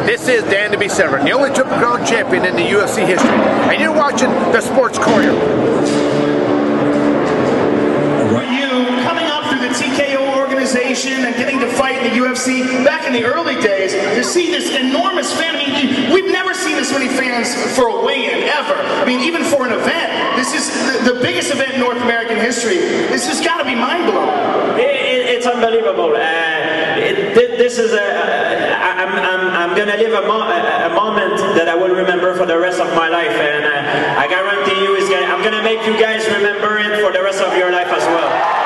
This is Dan DeBesever, the only Triple Crown champion in the UFC history, and you're watching the Sports Courier. For you, coming up through the TKO organization and getting to fight in the UFC back in the early days, to see this enormous fan, I mean, we've never seen this many fans for a weigh-in, ever. I mean, even for an event. This is the biggest event in North American history. This has got to be mind-blowing. It's unbelievable. This is I'm gonna live a moment that I will remember for the rest of my life, and I guarantee you, I'm gonna make you guys remember it for the rest of your life as well.